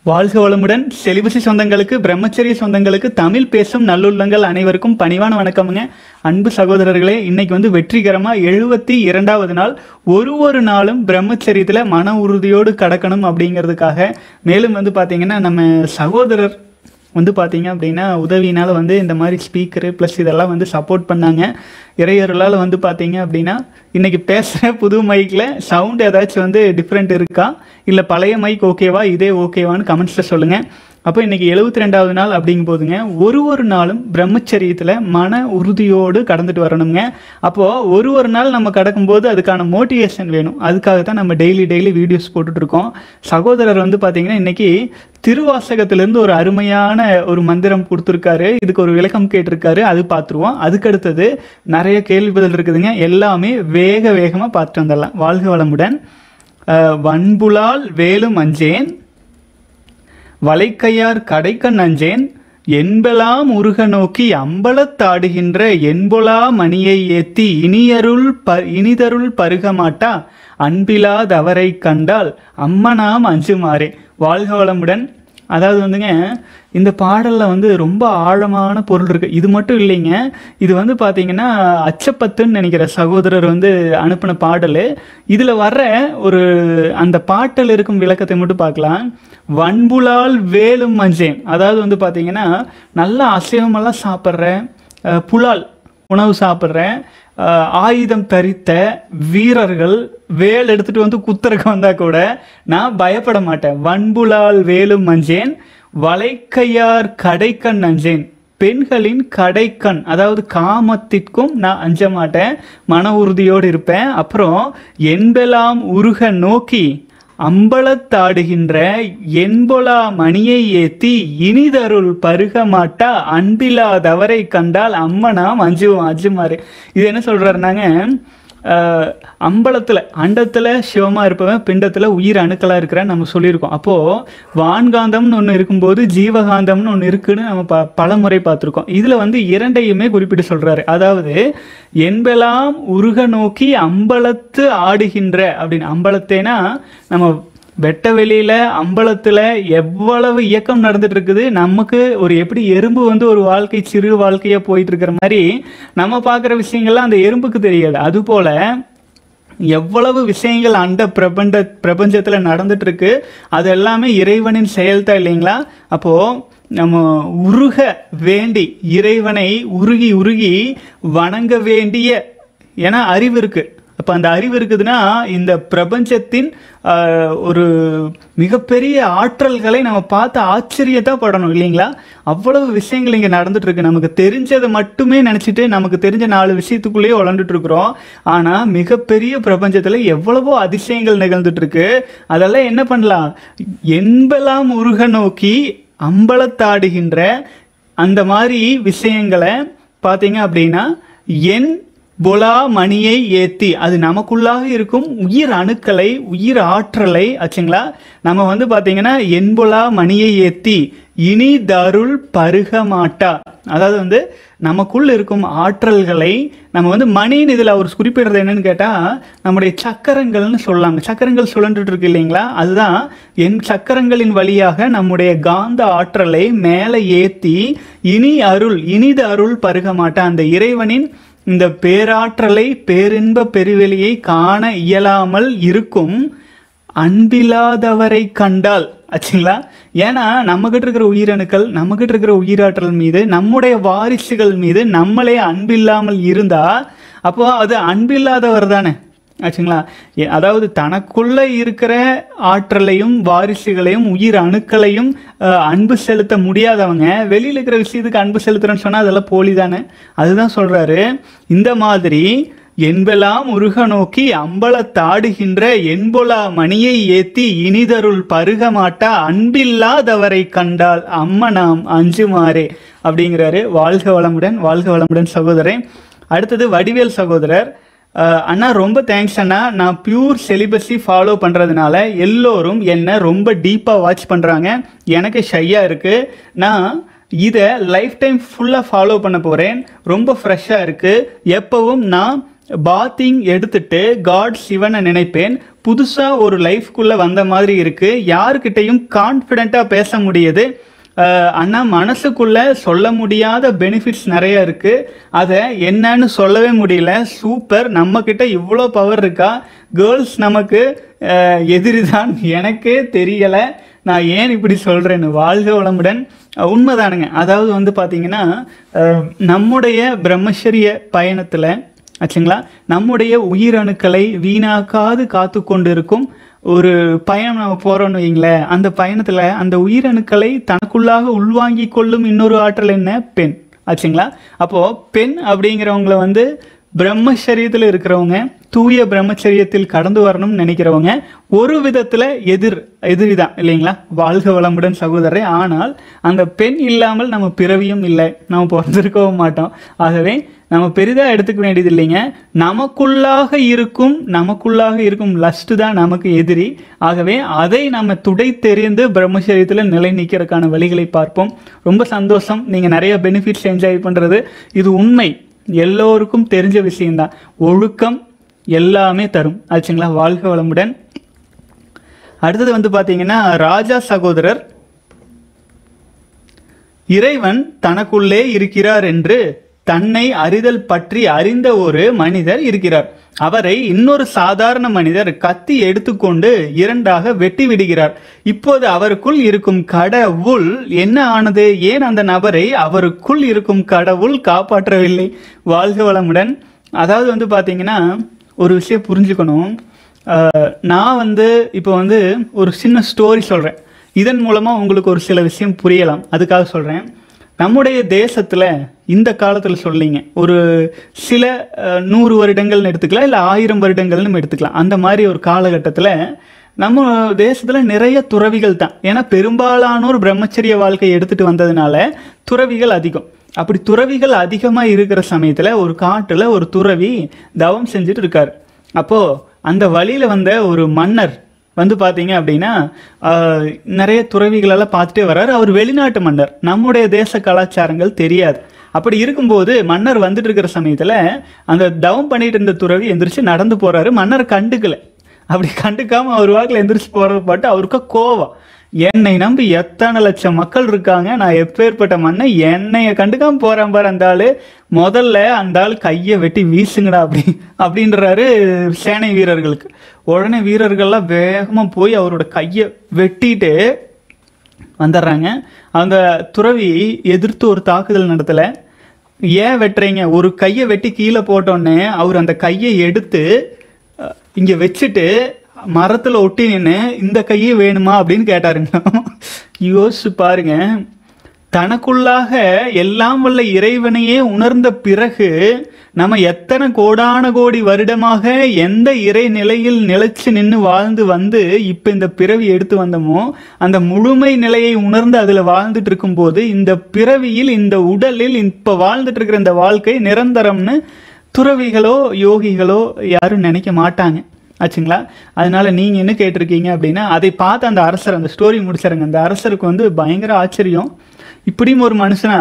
வாழ்க வளமுடன். செலிபசி சொந்தங்களுக்கு, பிரம்மச்சரிய சொந்தங்களுக்கு, தமிழ் பேசும் நல்லுள்ளங்கள் அனைவருக்கும் பணிவான வணக்கமுங்க. அன்பு சகோதரர்களே, இன்னைக்கு வெற்றிகரமாக 72வது நாள். ஒரு நாளும் பிரம்மச்சரியத்தில் மன உறுதியோடு கடக்கணும் அப்படிங்கிறதுக்காக, மேலும் பார்த்தீங்கன்னா நம்ம சகோதரர் பார்த்தீங்க அப்படின்னா உதவியினால் இந்த மாதிரி ஸ்பீக்கரு ப்ளஸ் இதெல்லாம் சப்போர்ட் பண்ணாங்க. இறையர்களால் பார்த்தீங்க அப்படின்னா இன்றைக்கி பேசுகிற புது மைக்கில் சவுண்ட் ஏதாச்சும் டிஃப்ரெண்ட் இருக்கா, இல்லை பழைய மைக் ஓகேவா, இதே ஓகேவான்னு கமெண்ட்ஸில் சொல்லுங்கள். அப்போ இன்றைக்கி 72வது நாள் அப்படிங்கும் போதுங்க, ஒரு நாளும் பிரம்மச்சரியத்தில் மன உறுதியோடு கடந்துட்டு வரணுங்க. அப்போது ஒரு நாள் நம்ம கடக்கும்போது அதுக்கான மோட்டிவேஷன் வேணும். அதுக்காக தான் நம்ம டெய்லி வீடியோஸ் போட்டுட்ருக்கோம். சகோதரர் பார்த்தீங்கன்னா இன்றைக்கி திருவாசகத்திலேருந்து ஒரு அருமையான ஒரு மந்திரம் கொடுத்துருக்காரு. இதுக்கு ஒரு விளக்கம் கேட்டிருக்காரு, அது பார்த்துருவோம். அதுக்கடுத்தது நிறைய கேள்வி பதில் இருக்குதுங்க. எல்லாமே வேகமாக பார்த்துட்டு வந்துடலாம். வாழ்க வளமுடன். வன்புலால் வேலும் அஞ்சேன், வளைக்கையார் கடைக்கண் அஞ்சேன், என்பலாம் உருக நோக்கி அம்பலத்தாடுகின்ற என்பொலா மணியை ஏத்தி இனிதருள் பருகமாட்டா அன்பிலாதவரை கண்டால் அம்மனாம் அஞ்சுமாறே. வாழ்க வளமுடன். அதாவது இந்த பாடலில் ரொம்ப ஆழமான பொருள் இருக்குது. இது மட்டும் இல்லைங்க, இது பார்த்தீங்கன்னா அச்சப்பத்துன்னு நினைக்கிற சகோதரர் அனுப்பின பாடல். இதில் வர்ற ஒரு அந்த பாட்டில் இருக்கும் விளக்கத்தை மட்டும் பார்க்கலாம். வன்புலால் வேலும் மஞ்சேன், அதாவது பார்த்தீங்கன்னா நல்லா அசைவமெல்லாம் சாப்பிட்றேன், புலால் உணவு சாப்பிட்றேன், ஆயுதம் தரித்த வீரர்கள் வேல் எடுத்துட்டு குத்துறக்கு வந்தா கூட நான் பயப்பட மாட்டேன். வன்புலால் வேலும் மஞ்சேன், வளைக்கையார் கடைக்கண் அஞ்சேன். பெண்களின் கடைக்கண், அதாவது காமத்திற்கும் நான் அஞ்ச மாட்டேன், மன உறுதியோடு இருப்பேன். அப்புறம் என்பெல்லாம் உருக நோக்கி அம்பலத்தாடுகின்ற என்பொலா மணியை ஏத்தி இனிதருள் பருகமாட்டா அன்பிலாதவரை கண்டால் அம்மனாம் அஞ்சுமாறு. இது என்ன சொல்றாருனாங்க, அம்பலத்தில் அண்டத்தில் சிவமாக இருப்பவன், பிண்டத்தில் உயிர் அணுக்களாக இருக்கிறான்னு நம்ம சொல்லியிருக்கோம். அப்போது வான்காந்தம்னு ஒன்று இருக்கும்போது ஜீவகாந்தம்னு ஒன்று இருக்குன்னு நம்ம பல முறை பார்த்துருக்கோம். இதில் இரண்டையுமே குறிப்பிட்டு சொல்கிறாரு. அதாவது என்பெல்லாம் உருக நோக்கி அம்பலத்து ஆடுகின்ற அப்படின்னு. அம்பலத்தேனா நம்ம வெட்ட வெளியில் அம்பலத்தில் எவ்வளவு இயக்கம் நடந்துட்டு இருக்குது. நமக்கு ஒரு எப்படி எறும்பு ஒரு வாழ்க்கை சிறு வாழ்க்கையாக போயிட்டு இருக்கிற மாதிரி நம்ம பார்க்குற விஷயங்கள்லாம் அந்த எறும்புக்கு தெரியாது. அதுபோல் எவ்வளவு விஷயங்கள் அந்த பிரபஞ்சத்தில் நடந்துட்டு இருக்கு, அது எல்லாமே இறைவனின் செயல்தான் இல்லைங்களா? அப்போது நம்ம உருக வேண்டி இறைவனை உருகி வணங்க வேண்டிய, ஏன்னா அறிவு இருக்குது. அப்போ அந்த அறிவு இருக்குதுன்னா இந்த பிரபஞ்சத்தின் ஒரு மிகப்பெரிய ஆற்றல்களை நம்ம பார்த்து ஆச்சரியத்தான் படணும் இல்லைங்களா? அவ்வளவு விஷயங்கள் இங்கே நடந்துட்டு இருக்கு. நமக்கு தெரிஞ்சதை மட்டுமே நினச்சிட்டு நமக்கு தெரிஞ்ச 4 விஷயத்துக்குள்ளேயே வளர்ந்துட்டு இருக்கிறோம். ஆனால் மிகப்பெரிய பிரபஞ்சத்தில் எவ்வளவோ அதிசயங்கள் நிகழ்ந்துட்டு இருக்கு. அதெல்லாம் என்ன பண்ணலாம்? என்பெல்லாம் உருக நோக்கி அம்பலத்தாடுகின்ற அந்த மாதிரி விஷயங்களை பார்த்தீங்க அப்படின்னா என் பொலா மணியை ஏத்தி, அது நமக்குள்ளாக இருக்கும் உயிர் அணுக்களை, உயிர் ஆற்றலை ஆச்சுங்களா, நம்ம பார்த்தீங்கன்னா என்பொலா மணியை ஏத்தி இனிதருள் பருகமாட்டா, அதாவது நமக்குள்ள இருக்கும் ஆற்றல்களை நம்ம மணின்னு இதில் அவர் குறிப்பிடுறது என்னன்னு கேட்டால் நம்முடைய சக்கரங்கள்னு சொல்லலாங்க. சக்கரங்கள் சுழன்றுட்டு இருக்கு இல்லைங்களா? அதுதான் என் சக்கரங்களின் வழியாக நம்முடைய காந்த ஆற்றலை மேலே ஏற்றி இனிது அருள் பருகமாட்டா, அந்த இறைவனின் இந்த பேராற்றலை பேரின்ப பெருவெளியை காண இயலாமல் இருக்கும் அன்பில்லாதவரை கண்டால் ஆச்சுங்களா. ஏன்னா நம்மகிட்ட இருக்கிற உயிரணுக்கள், நம்மகிட்ட இருக்கிற உயிராற்றல் மீது, நம்முடைய வாரிசுகள் மீது நம்மளே அன்பில்லாமல் இருந்தா அப்போ அது அன்பில்லாதவர் தானே ஆச்சுங்களா. அதாவது தனக்குள்ள இருக்கிற ஆற்றலையும் வாரிசுகளையும் உயிர் அணுக்களையும் அன்பு செலுத்த முடியாதவங்க வெளியில் இருக்கிற விஷயத்துக்கு அன்பு செலுத்துறேன்னு சொன்னால் அதெல்லாம் போலி தானே. அதுதான் சொல்றாரு, இந்த மாதிரி என்பெல்லாம் உருக நோக்கி அம்பலத்தாடுகின்ற என்பொலா மணியை ஏத்தி இனிதருள் பருகமாட்டா அன்பில்லாதவரை கண்டால் அம்மனாம் அஞ்சுமாறே அப்படிங்கிறாரு. வாழ்க வளமுடன். வாழ்க வளமுடன் சகோதரன். அடுத்தது வடிவேல் சகோதரர். அண்ணா ரொம்ப தேங்க்ஸ் அண்ணா, நான் பியூர் செலிபஸி ஃபாலோ பண்ணுறதுனால எல்லோரும் என்னை ரொம்ப டீப்பாக வாட்ச் பண்ணுறாங்க. எனக்கு ஷையாக இருக்குது. நான் இதை லைஃப் டைம் ஃபுல்லாக ஃபாலோ பண்ண போகிறேன். ரொம்ப ஃப்ரெஷ்ஷாக இருக்குது. எப்பவும் நான் பாத்திங் எடுத்துட்டு காட் சிவனை நினைப்பேன். புதுசா ஒரு லைஃப்குள்ள வந்த மாதிரி இருக்கு. யாருக்கிட்டையும் கான்ஃபிடென்ட்டா பேச முடியுது. அண்ணா மனசுக்குள்ள சொல்ல முடியாத பெனிஃபிட்ஸ் நிறைய இருக்கு. அதை என்னன்னு சொல்லவே முடியல. சூப்பர், நம்ம கிட்ட இவ்வளோ பவர் இருக்கா? கேர்ள்ஸ் நமக்கு எதிரிதான், எனக்கே தெரியல நான் ஏன் இப்படி சொல்றேன்னு. வாழ்க வளமுடன். உண்மைதானுங்க. அதாவது வந்து பார்த்தீங்கன்னா நம்முடைய பிரம்மச்சரிய பயணத்தில் ஆச்சுங்களா, நம்முடைய உயிரணுக்களை வீணாக்காது காத்து கொண்டு இருக்கும் ஒரு பயணம் நம்ம போகிறோன்னு வைங்களேன். அந்த பயணத்தில் அந்த உயிரணுக்களை தனக்குள்ளாக உள்வாங்கி கொள்ளும் இன்னொரு ஆற்றல் என்ன? பெண் ஆச்சுங்களா. அப்போது பெண் அப்படிங்கிறவங்கள வந்து பிரம்மச்சரியத்தில் இருக்கிறவங்க, தூய பிரம்மச்சரியத்தில் கடந்து வரணும்னு நினைக்கிறவங்க ஒரு விதத்தில் எதிரி தான் இல்லைங்களா. வாழ்க வளமுடன் சகோதரரே. ஆனால் அந்த பெண் இல்லாமல் நம்ம பிறவியும் இல்லை, நம்ம பிறந்திருக்கவும் மாட்டோம். ஆகவே நம்ம பெரிதாக எடுத்துக்க வேண்டியது இல்லைங்க. நமக்குள்ளாக இருக்கும் லஸ்ட் தான் நமக்கு எதிரி. ஆகவே அதை நம்ம துடை தெரிந்து பிரம்மச்சரியத்தில் நிலை நிற்கிறதுக்கான வழிகளை பார்ப்போம். ரொம்ப சந்தோஷம். நீங்கள் நிறைய பெனிஃபிட்ஸ் என்ஜாய் பண்ணுறது இது உண்மை, எல்லோருக்கும் தெரிஞ்ச விஷயம்தான். ஒழுக்கம் எல்லாமே தரும் ஆச்சுங்களா. வாழ்க வளமுடன். அடுத்தது வந்து பார்த்தீங்கன்னா ராஜா சகோதரர், இறைவன் தனக்குள்ளே இருக்கிறார் என்று தன்னை அறிதல் பற்றி அறிந்த ஒரு மனிதர் இருக்கிறார். அவரை இன்னொரு சாதாரண மனிதர் கத்தி எடுத்துக்கொண்டு இரண்டாக வெட்டி விடுகிறார். இப்போது அவருக்குள் இருக்கும் கடவுள் என்ன ஆனது? ஏன் அந்த நபரை அவருக்குள் இருக்கும் கடவுள் காப்பாற்றவில்லை? வாழ்க வளமுடன். அதாவது வந்து பார்த்தீங்கன்னா ஒரு விஷயம் புரிஞ்சுக்கணும். நான் வந்து இப்போ வந்து ஒரு சின்ன ஸ்டோரி சொல்கிறேன். இதன் மூலமாக உங்களுக்கு ஒரு சில விஷயம் புரியலாம், அதுக்காக சொல்கிறேன். நம்முடைய தேசத்தில் இந்த காலத்தில் சொல்லிங்க ஒரு சில 100 வருடங்கள்னு எடுத்துக்கலாம், இல்லை 1000 வருடங்கள்னு எடுத்துக்கலாம். அந்த மாதிரி ஒரு காலகட்டத்தில் நம்ம தேசத்தில் நிறைய துறவிகள் தான். ஏன்னா பெரும்பாலானோர் பிரம்மச்சரிய வாழ்க்கை எடுத்துகிட்டு வந்ததுனால துறவிகள் அதிகம். அப்படி துறவிகள் அதிகமாக இருக்கிற சமயத்தில் ஒரு காட்டில் ஒரு துறவி தவம் செஞ்சுட்டு இருக்கார். அப்போது அந்த வழியில் வந்த ஒரு மன்னர் வந்து பார்த்தீங்க அப்படின்னா நிறைய துறவிகளெல்லாம் பார்த்துட்டே வர்றாரு. அவர் வெளிநாட்டு மன்னர், நம்முடைய தேச கலாச்சாரங்கள் தெரியாது. அப்படி இருக்கும்போது மன்னர் வந்துட்டு இருக்கிற சமயத்தில் அந்த தவம் பண்ணிட்டு இருந்த துறவி எந்திரிச்சு நடந்து போகிறாரு. மன்னர் கண்டுக்கல. அப்படி கண்டுக்காமல் அவர் வாக்கில் எந்திரிச்சு போகிறத பார்த்து அவருக்கு கோவம். என்னை நம்பி எத்தனை லட்சம் மக்கள் இருக்காங்க, நான் எப்பேற்பட்ட மண்ணை என்னைய கண்டுக்காம போகிறேன் பாரு அந்த ஆள், முதல்ல அந்த ஆள் கையை வெட்டி வீசுங்கடா அப்படின்றாரு சேனை வீரர்களுக்கு. உடனே வீரர்கள்லாம் வேகமாக போய் அவரோட கையை வெட்டிட்டு வந்துடுறாங்க. அந்த துறவி எதிர்த்து ஒரு தாக்குதல் நடத்தலை. ஏன் வெட்டுறீங்க? ஒரு கையை வெட்டி கீழே போட்டோன்னே அவர் அந்த கையை எடுத்து இங்கே வச்சுட்டு மரத்தில் ஒட்டி நின்று இந்த கையே வேணுமா அப்படின்னு கேட்டாருங்க. யோசிச்சு பாருங்க. தனக்குள்ளாக எல்லாம் வல்ல இறைவனையே உணர்ந்த பிறகு நம்ம எத்தனை கோடான கோடி வருடமாக எந்த இறை நிலையில் நிலைச்சு நின்று வாழ்ந்து வந்து இப்போ இந்த பிறவி எடுத்து வந்தோமோ அந்த முழுமை நிலையை உணர்ந்து அதில் வாழ்ந்துட்டு இருக்கும்போது இந்த பிறவியில் இந்த உடலில் இப்போ வாழ்ந்துட்டு இருக்கிற இந்த வாழ்க்கை நிரந்தரம்னு துறவிகளோ யோகிகளோ யாரும் நினைக்க மாட்டாங்க ஆச்சுங்களா. அதனால நீங்கள் என்ன கேட்டிருக்கீங்க அப்படின்னா அதை பார்த்து அந்த அரசர், அந்த ஸ்டோரி முடிச்சிருங்க, அந்த அரசருக்கு வந்து பயங்கர ஆச்சரியம். இப்படியும் ஒரு மனுஷனா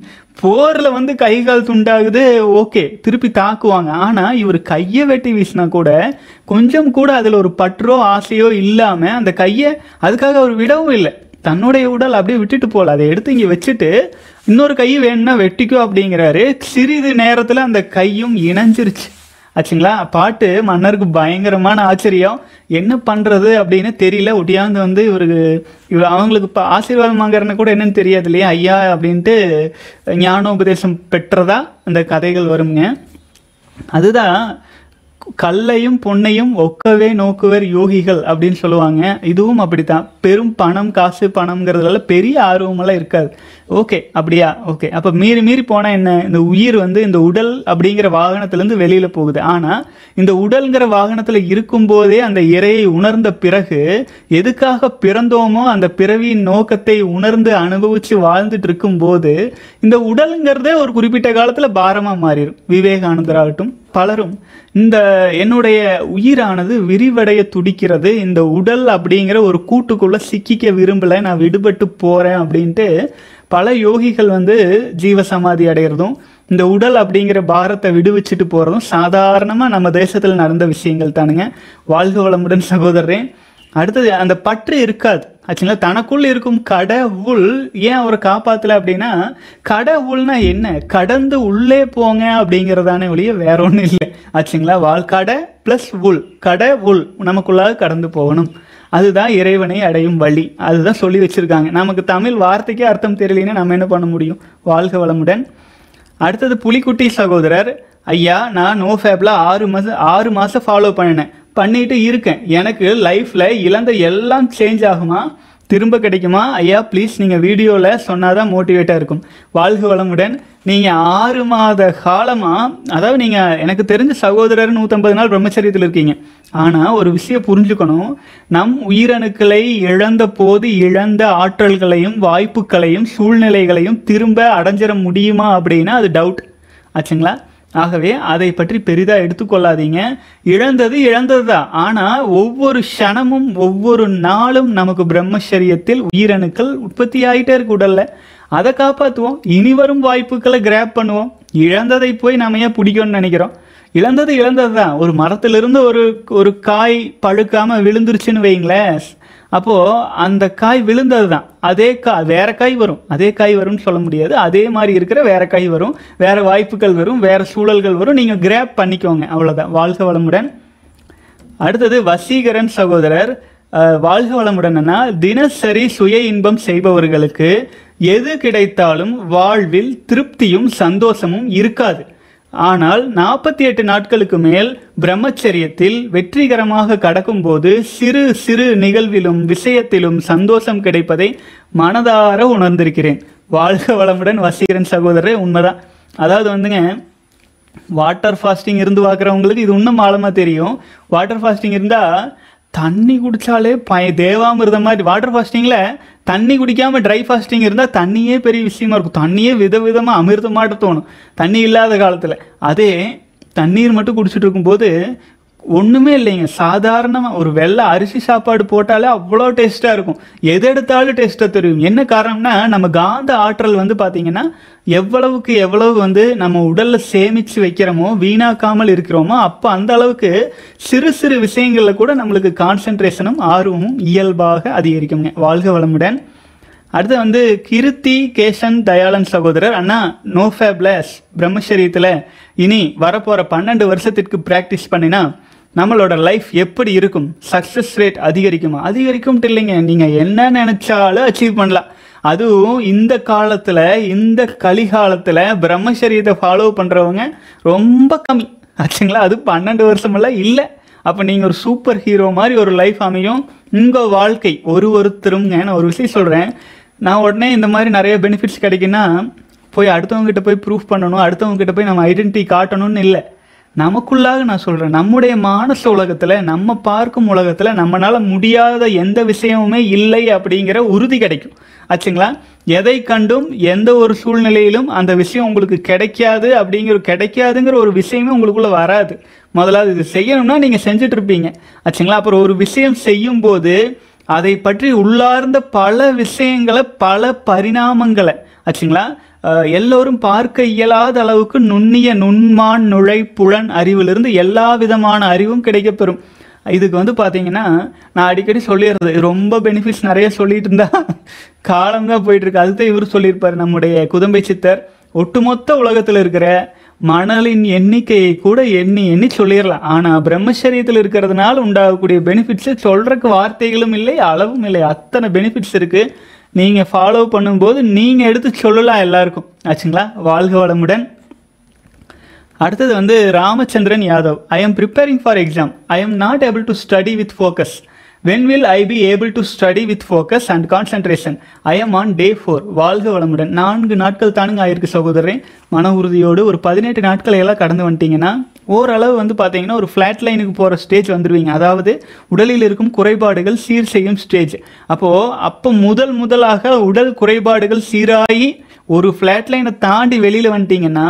போரில் வந்து கை கால் துண்டாகுது, ஓகே திருப்பி தாக்குவாங்க. ஆனால் இவர் கையை வெட்டி வீசினா கூட கொஞ்சம் கூட அதில் ஒரு பற்றோ ஆசையோ இல்லாமல் அந்த கையை அதுக்காக அவர் விடவும் இல்லை. தன்னுடைய உடல் அப்படியே விட்டுட்டு போகல, அதை எடுத்து இங்கே வச்சுட்டு இன்னொரு கை வேணும்னா வெட்டிக்கோ அப்படிங்கிறாரு. சிறிது நேரத்தில் அந்த கையும் இணைஞ்சிருச்சு ஆச்சுங்களா. பாட்டு மன்னருக்கு பயங்கரமான ஆச்சரியம். என்ன பண்ணுறது அப்படின்னு தெரியல. ஒட்டியாந்து வந்து அவங்களுக்கு இப்போ ஆசீர்வாதம் வாங்குறன்னு கூட என்னன்னு தெரியாது இல்லையா. ஐயா அப்படின்ட்டு ஞானோபதேசம் பெற்றதா அந்த கதைகள் வருங்க. அதுதான் கல்லையும் பொன்னையும் ஒக்கவே நோக்குவர் யோகிகள் அப்படின்னு சொல்லுவாங்க. இதுவும் அப்படித்தான். பெரும் பணம் காசு பணம்ங்கிறதுல பெரிய ஆர்வமெல்லாம் இருக்காது. ஓகே அப்படியா, ஓகே. அப்போ மீறி போனால் என்ன? இந்த உயிர் வந்து இந்த உடல் அப்படிங்கிற வாகனத்துலேருந்து வெளியில் போகுது. ஆனால் இந்த உடல்ங்கிற வாகனத்தில் இருக்கும்போதே அந்த இறையை உணர்ந்த பிறகு எதுக்காக பிறந்தோமோ அந்த பிறவியின் நோக்கத்தை உணர்ந்து அனுபவித்து வாழ்ந்துட்டு இருக்கும்போது இந்த உடலுங்கிறதே ஒரு குறிப்பிட்ட காலத்தில் பாரமாக மாறிடும். விவேகானந்தராகட்டும் பலரும் இந்த என்னுடைய உயிரானது விரிவடைய துடிக்கிறது, இந்த உடல் அப்படிங்கிற ஒரு கூட்டுக்குள்ளே சிக்கிக்க விரும்பலை, நான் விடுபட்டு போகிறேன் அப்படின்ட்டு பல யோகிகள் வந்து ஜீவசமாதி அடைகிறதும் இந்த உடல் அப்படிங்கிற பாரத்தை விடுவிச்சுட்டு போகிறதும் சாதாரணமாக நம்ம தேசத்தில் நடந்த விஷயங்கள் தானுங்க. வாழ்க வளமுடன் சகோதரரே. அடுத்தது அந்த பற்று இருக்காது ஆச்சுங்களா. தனக்குள் இருக்கும் கடவுள் ஏன் அவரை காப்பாற்றலை அப்படின்னா, கடவுள்னா என்ன, கடந்து உள்ளே போங்க அப்படிங்கிறதானே ஒழிய வேற ஒன்றும் இல்லை ஆச்சுங்களா. கடை ப்ளஸ் உள், கடவுள் நமக்குள்ளாக கடந்து போகணும், அதுதான் இறைவனை அடையும் வழி, அதுதான் சொல்லி வச்சுருக்காங்க. நமக்கு தமிழ் வார்த்தைக்கே அர்த்தம் தெரியலன்னா நம்ம என்ன பண்ண முடியும். வாழ்க வளமுடன். அடுத்தது புலிக்குட்டி சகோதரர், ஐயா நான் நோஃபேப்பில் 6 மாதம் ஃபாலோ பண்ணிட்டு இருக்கேன். எனக்கு லைஃப்பில் இழந்த எல்லாம் சேஞ்ச் ஆகுமா, திரும்ப கிடைக்குமா ஐயா ப்ளீஸ் நீங்கள் வீடியோவில் சொன்னாதான் மோட்டிவேட்டாக இருக்கும். வாழ்க வளமுடன். நீங்கள் 6 மாத காலமாக, அதாவது நீங்கள் எனக்கு தெரிஞ்ச சகோதரர் 150 நாள் பிரம்மச்சரியத்தில் இருக்கீங்க. ஆனால் ஒரு விஷயம் புரிஞ்சுக்கணும், நம் உயிரணுக்களை இழந்த போது இழந்த ஆற்றல்களையும் வாய்ப்புகளையும் சூழ்நிலைகளையும் திரும்ப அடைஞ்சிட முடியுமா அப்படின்னா அது டவுட் ஆச்சுங்களா. ஆகவே அதை பற்றி பெரிதாக எடுத்துக்கொள்ளாதீங்க. இழந்தது தான். ஆனால் ஒவ்வொரு க்ஷணமும் ஒவ்வொரு நாளும் நமக்கு பிரம்மச்சரியத்தில் உயிரணுக்கள் உற்பத்தி ஆகிட்டே இருக்கு உடலில். அதை காப்பாற்றுவோம். இனி வரும் வாய்ப்புகளை கிராப் பண்ணுவோம். இழந்ததை போய் நம்ம ஏன் பிடிக்கணும்னு நினைக்கிறோம். இழந்தது தான். ஒரு மரத்திலிருந்து ஒரு காய் பழுக்காமல் விழுந்துருச்சுன்னு வைங்களேன், அப்போது அந்த காய் விழுந்தது தான். அதே வேற காய் வரும், அதே காய் வரும்னு சொல்ல முடியாது. அதே மாதிரி இருக்கிற வேற காய் வரும், வேற வாய்ப்புகள் வரும், வேற சூழல்கள் வரும். நீங்கள் கிராப் பண்ணிக்கோங்க, அவ்வளோதான். வாழ்க வளமுடன். அடுத்தது வசீகரன் சகோதரர், வாழ்க வளமுடன்னா, தினசரி சுய இன்பம் செய்பவர்களுக்கு எது கிடைத்தாலும் வாழ்வில் திருப்தியும் சந்தோஷமும் இருக்காது. ஆனால் 48 நாட்களுக்கு மேல் பிரம்மச்சரியத்தில் வெற்றிகரமாக கடக்கும்போது சிறு சிறு நிகழ்விலும் விஷயத்திலும் சந்தோஷம் கிடைப்பதை மனதார உணர்ந்திருக்கிறேன். வாழ்க வளமுடன் வசீகரன் சகோதரரே. உண்மைதான். அதாவது வந்துங்க, வாட்டர் ஃபாஸ்டிங் இருந்து பார்க்குறவங்களுக்கு இது இன்னும் ஆழமாக தெரியும். வாட்டர் ஃபாஸ்டிங் இருந்தால் தண்ணி குடித்தாலே தேவாமிர்தம் மாதிரி. வாட்டர் ஃபாஸ்டிங்கில் தண்ணி குடிக்காமல் ட்ரை ஃபாஸ்டிங் இருந்தால் தண்ணியே பெரிய விஷயமா இருக்கும். தண்ணியே விதவிதமாக அமிர்தமாட்ட தோணும் தண்ணி இல்லாத காலத்தில். அதே தண்ணீர் மட்டும் குடிச்சிட்டு இருக்கும்போது ஒன்றுமே இல்லைங்க, சாதாரணமாக ஒரு வெள்ளை அரிசி சாப்பாடு போட்டாலே அவ்வளோ டேஸ்ட்டாக இருக்கும். எது எடுத்தாலும் டேஸ்ட்டாக தெரியும். என்ன காரணம்னா, நம்ம காந்த ஆற்றல் வந்து பார்த்திங்கன்னா எவ்வளவுக்கு எவ்வளவு வந்து நம்ம உடலில் சேமித்து வைக்கிறோமோ, வீணாக்காமல் இருக்கிறோமோ, அப்போ அந்த அளவுக்கு சிறு சிறு விஷயங்களில் கூட நம்மளுக்கு கான்சன்ட்ரேஷனும் ஆர்வமும் இயல்பாக அதிகரிக்குங்க. வாழ்க வளமுடன். அடுத்து வந்து கிருத்தி கேசன் தயாளன் சகோதரர், அண்ணா நோஃபேப்லஸ் பிரம்மச்சரியத்தில் இனி வரப்போகிற 12 வருஷத்திற்கு ப்ராக்டிஸ் பண்ணினா நம்மளோட லைஃப் எப்படி இருக்கும், சக்ஸஸ் ரேட் அதிகரிக்குமா? அதிகரிக்கும்ட்டு இல்லைங்க, நீங்கள் என்ன நினச்சாலும் அச்சீவ் பண்ணலாம். அதுவும் இந்த காலத்தில், இந்த கலிகாலத்தில் பிரம்மச்சரியத்தை ஃபாலோ பண்ணுறவங்க ரொம்ப கம்மி ஆச்சுங்களா. அது 12 வருஷமெல்லாம் இல்லை. அப்போ நீங்கள் ஒரு சூப்பர் ஹீரோ மாதிரி ஒரு லைஃப் அமையும் உங்கள் வாழ்க்கை. ஒருத்தருங்க, நான் ஒரு விஷயம் சொல்கிறேன், நான் உடனே இந்த மாதிரி நிறைய பெனிஃபிட்ஸ் கிடைக்குன்னா போய் அடுத்தவங்ககிட்ட போய் ப்ரூஃப் பண்ணணும், அடுத்தவங்ககிட்ட போய் நம்ம ஐடென்டிட்டி காட்டணும்னு இல்லை. நமக்குள்ளாக நான் சொல்கிறேன், நம்முடைய மானச உலகத்தில், நம்ம பார்க்கும் உலகத்தில் நம்மளால் முடியாத எந்த விஷயமுமே இல்லை அப்படிங்கிற உறுதி கிடைக்கும் ஆச்சுங்களா. எதை கண்டும் எந்த ஒரு சூழ்நிலையிலும் அந்த விஷயம் உங்களுக்கு கிடைக்காதுங்கிற ஒரு விஷயமே உங்களுக்குள்ளே வராது. முதலாவது இது செய்யணும்னா நீங்கள் செஞ்சுட்டு இருப்பீங்க ஆச்சுங்களா. அப்புறம் ஒரு விஷயம் செய்யும்போது அதை பற்றி உள்ளார்ந்த பல விஷயங்களை, பல பரிணாமங்களை ஆச்சுங்களா எல்லோரும் பார்க்க இயலாத அளவுக்கு நுண்ணிய நுண்மான் நுழை புலன் அறிவிலிருந்து எல்லா விதமான அறிவும் கிடைக்கப்பெறும். இதுக்கு வந்து பார்த்தீங்கன்னா நான் அடிக்கடி சொல்லிடுறது, ரொம்ப பெனிஃபிட்ஸ் நிறைய சொல்லிட்டு இருந்தா காலம்தான் போயிட்டுருக்கு. அதுதான் இவர் சொல்லியிருப்பார் நம்முடைய குதம்பை சித்தர். ஒட்டுமொத்த உலகத்தில் இருக்கிற மணலின் எண்ணிக்கையை கூட எண்ணி சொல்லிடலாம். ஆனால் பிரம்மச்சரியத்தில் இருக்கிறதுனால உண்டாகக்கூடிய பெனிஃபிட்ஸை சொல்கிறதுக்கு வார்த்தைகளும் இல்லை, அளவும் இல்லை. அத்தனை பெனிஃபிட்ஸ் இருக்குது. நீங்கள் ஃபாலோ பண்ணும்போது நீங்கள் எடுத்து சொல்லலாம் எல்லாருக்கும் ஆச்சுங்களா. வாழ்க வளமுடன். அடுத்தது வந்து Ramachandran Yadav, I am preparing for exam. I am not able to study with focus. When will I be able to study with focus and concentration? I am on day 4. வாழ்க வளமுடன். 4 நாட்கள் தானுங்க ஆயிருக்கு சகோதரன். மன உறுதியோடு ஒரு 18 நாட்களை எல்லாம் கடந்து வந்துட்டீங்கன்னா ஓரளவு வந்து பார்த்தீங்கன்னா ஒரு ஃப்ளாட் லைனுக்கு போகிற ஸ்டேஜ் வந்துடுவீங்க. அதாவது உடலில் இருக்கும் குறைபாடுகள் சீர் செய்யும் ஸ்டேஜ். அப்போ முதலாக உடல் குறைபாடுகள் சீராகி ஒரு ஃப்ளாட் லைனை தாண்டி வெளியில் வந்துட்டீங்கன்னா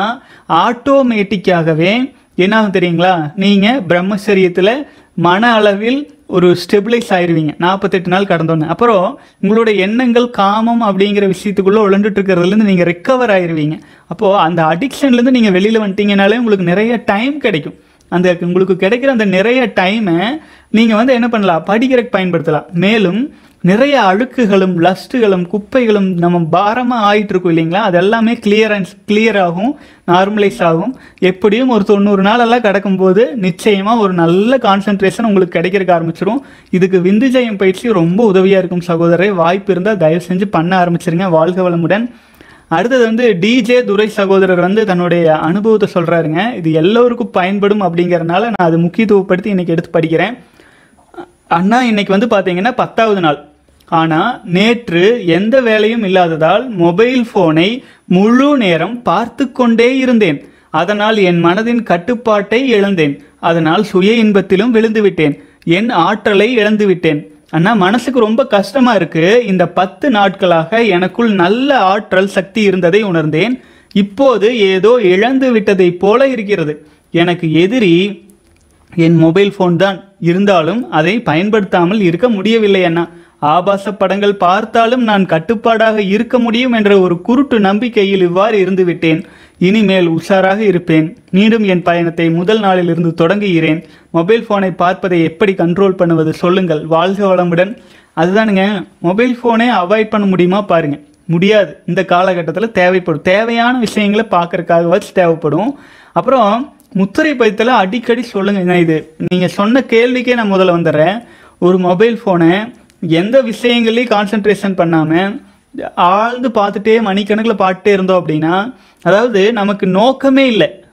ஆட்டோமேட்டிக்காகவே என்ன ஆகும் தெரியுங்களா, நீங்கள் பிரம்மச்சரியத்தில் மன அளவில் ஒரு ஸ்டெபிளைஸ் ஆயிருவீங்க 48 நாள் கடந்தோன்னு. அப்புறம் உங்களோட எண்ணங்கள் காமம் அப்படிங்கிற விஷயத்துக்குள்ளே உழண்டுட்டு இருக்கிறதுலேருந்து நீங்கள் ரெக்கவர் ஆயிருவீங்க. அப்போது அந்த அடிக்ஷன்லேருந்து நீங்கள் வெளியில் வந்துட்டீங்கனாலே உங்களுக்கு நிறைய டைம் கிடைக்கும். அந்த உங்களுக்கு கிடைக்கிற அந்த நிறைய டைமை நீங்கள் வந்து என்ன பண்ணலாம், படிக்கிறதுக்கு பயன்படுத்தலாம். மேலும் நிறைய அழுக்குகளும் லஸ்ட்டுகளும் குப்பைகளும் நம்ம பாரமாக ஆகிட்டு இருக்கும் இல்லைங்களா, அது எல்லாமே கிளியர் ஆகும், நார்மலைஸ் ஆகும். எப்படியும் ஒரு 90 நாளெல்லாம் கிடக்கும்போது நிச்சயமாக ஒரு நல்ல கான்சன்ட்ரேஷன் உங்களுக்கு கிடைக்கிறதுக்கு ஆரம்பிச்சிடும். இதுக்கு விந்துஜயம் பயிற்சி ரொம்ப உதவியாக இருக்கும் சகோதரரை. வாய்ப்பு இருந்தால் தயவு செஞ்சு பண்ண ஆரம்பிச்சிருங்க. வாழ்க வளமுடன். அடுத்தது வந்து டிஜே துரை சகோதரர் வந்து தன்னுடைய அனுபவத்தை சொல்கிறாருங்க. இது எல்லோருக்கும் பயன்படும் அப்படிங்கிறதுனால நான் அதை முக்கியத்துவப்படுத்தி இன்றைக்கி எடுத்து படிக்கிறேன். அண்ணா இன்னைக்கு வந்து பார்த்தீங்கன்னா 10வது நாள். ஆனால் நேற்று எந்த வேலையும் இல்லாததால் மொபைல் ஃபோனை முழு நேரம் பார்த்து கொண்டே இருந்தேன். அதனால் என் மனதின் கட்டுப்பாட்டை இழந்தேன். அதனால் சுய இன்பத்திலும் விழுந்துவிட்டேன். என் ஆற்றலை இழந்துவிட்டேன். அண்ணா மனசுக்கு ரொம்ப கஷ்டமாக இருக்குது. இந்த 10 நாட்களாக எனக்குள் நல்ல ஆற்றல் சக்தி இருந்ததை உணர்ந்தேன். இப்போது ஏதோ இழந்து விட்டதை போல இருக்கிறது. எனக்கு எதிரி என் மொபைல் ஃபோன் தான். இருந்தாலும் அதை பயன்படுத்தாமல் இருக்க முடியவில்லை அண்ணா. ஆபாச படங்கள் பார்த்தாலும் நான் கட்டுப்பாடாக இருக்க முடியும் என்ற ஒரு குருட்டு நம்பிக்கையில் இவ்வாறு இருந்து விட்டேன். இனிமேல் உஷாராக இருப்பேன். மீண்டும் என் பயணத்தை முதல் நாளிலிருந்து தொடங்குகிறேன். மொபைல் ஃபோனை பார்ப்பதை எப்படி கண்ட்ரோல் பண்ணுவது சொல்லுங்கள். வாழ்க வளமுடன். அதுதானுங்க, மொபைல் ஃபோனே அவாய்ட் பண்ண முடியுமா பாருங்க. முடியாது. இந்த காலகட்டத்தில் தேவையான விஷயங்களை பார்க்கறதுக்காக வச்சு தேவைப்படும். அப்புறம் முத்திரை பதித்தில் அடிக்கடி சொல்லுங்க. இது நீங்கள் சொன்ன கேள்விக்கே நான் முதல்ல வந்துடுறேன். ஒரு மொபைல் ஃபோனை எந்த விஷயங்கள்லையும் கான்சன்ட்ரேஷன் பண்ணாமல் ஆழ்ந்து பார்த்துட்டே மணிக்கணக்கில் பார்த்துட்டே இருந்தோம் அப்படின்னா, அதாவது நமக்கு நோக்கமே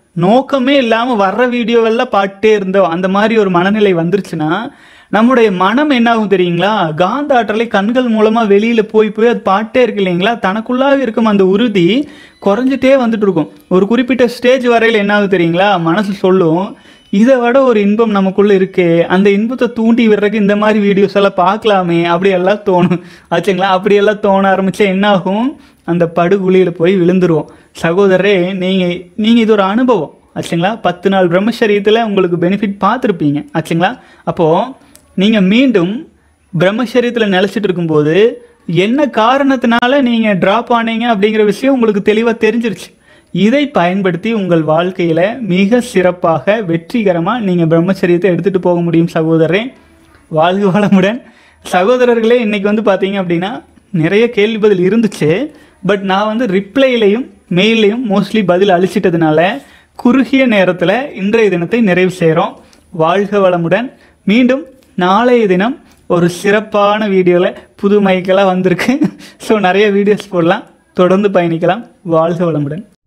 இல்லாமல் வர்ற வீடியோவெல்லாம் பார்த்துட்டே இருந்தோம், அந்த மாதிரி ஒரு மனநிலை வந்துருச்சுன்னா நம்முடைய மனம் என்ன ஆகும் தெரியுங்களா, காந்த ஆற்றலை கண்கள் மூலமாக வெளியில் போய் அது பாட்டே இருக்கு இல்லைங்களா, தனக்குள்ளாக இருக்கும் அந்த உறுதி குறைஞ்சிட்டே வந்துட்டு இருக்கும். ஒரு குறிப்பிட்ட ஸ்டேஜ் வரையில் என்ன ஆகும் தெரியுங்களா, மனசு சொல்லும் இதை விட ஒரு இன்பம் நமக்குள்ளே இருக்கே, அந்த இன்பத்தை தூண்டி விடுறதுக்கு இந்த மாதிரி வீடியோஸ் எல்லாம் பார்க்கலாமே அப்படியெல்லாம் தோணும் ஆச்சுங்களா. அப்படியெல்லாம் தோண ஆரம்பித்தா என்ன ஆகும், அந்த படுகுழியில் போய் விழுந்துருவோம். சகோதரரே, நீங்கள் இது ஒரு அனுபவம் ஆச்சுங்களா. 10 நாள் பிரம்மச்சரியத்தில் உங்களுக்கு பெனிஃபிட் பார்த்துருப்பீங்க ஆச்சுங்களா. அப்போது நீங்கள் மீண்டும் பிரம்மச்சரியத்தில் நிலச்சிட்டு இருக்கும்போது என்ன காரணத்தினால நீங்கள் ட்ராப் ஆனீங்க அப்படிங்கிற விஷயம் உங்களுக்கு தெளிவாக தெரிஞ்சிருச்சு. இதை பயன்படுத்தி உங்கள் வாழ்க்கையில் மிக சிறப்பாக வெற்றிகரமாக நீங்கள் பிரம்மச்சரியத்தை எடுத்துகிட்டு போக முடியும் சகோதரரே. வாழ்க வளமுடன். சகோதரர்களே, இன்றைக்கி வந்து பார்த்தீங்க அப்படின்னா நிறைய கேள்வி பதில் இருந்துச்சு. பட் நான் வந்து ரிப்ளைலையும் மெயிலையும் மோஸ்ட்லி பதில் அளிச்சிட்டதுனால குறுகிய நேரத்தில் இன்றைய தினத்தை நிறைவு செய்கிறோம். வாழ்க வளமுடன். மீண்டும் நாளைய தினம் ஒரு சிறப்பான வீடியோவில் புது மைக்கெல்லாம் வந்திருக்கு. ஸோ நிறைய வீடியோஸ் போடலாம், தொடர்ந்து பயணிக்கலாம். வாழ்க வளமுடன்.